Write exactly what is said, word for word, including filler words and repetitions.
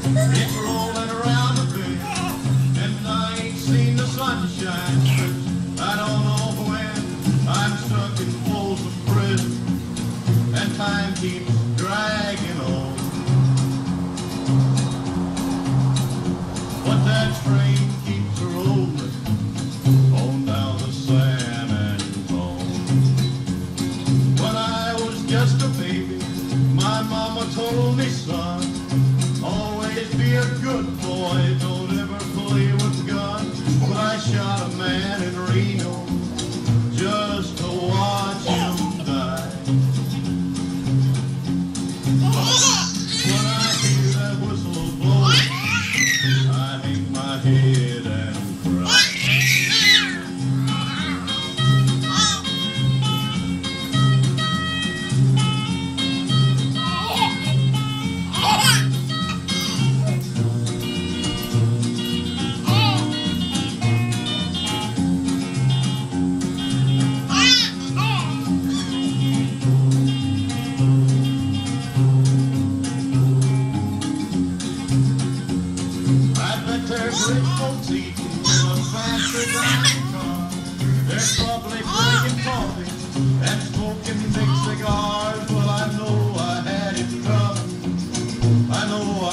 It's rolling around the bend, and I ain't seen the sunshine since I don't know when. I'm stuck in Folsom Prison, and time keeps dragging on. But that train keeps rolling on down the San Antone. When I was just a baby, my mama told me, son, always be a good boy, don't ever play with guns. But I shot a man in Reno just to watch him die. When I hear that whistle blow, I hang my head and cry. There's rich folks eating in a factory dining car. They're probably drinking coffee and smoking big cigars. Well, I know I had it coming. I know